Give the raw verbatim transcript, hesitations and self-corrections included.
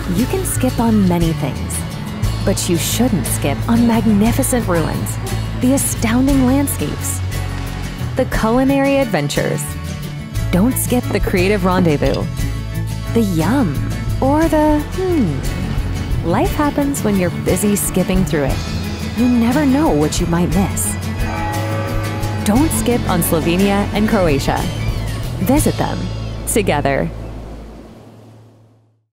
You can skip on many things, but you shouldn't skip on magnificent ruins, the astounding landscapes, the culinary adventures. Don't skip the creative rendezvous, the yum, or the hmm. Life happens when you're busy skipping through it. You never know what you might miss. Don't skip on Slovenia and Croatia. Visit them together.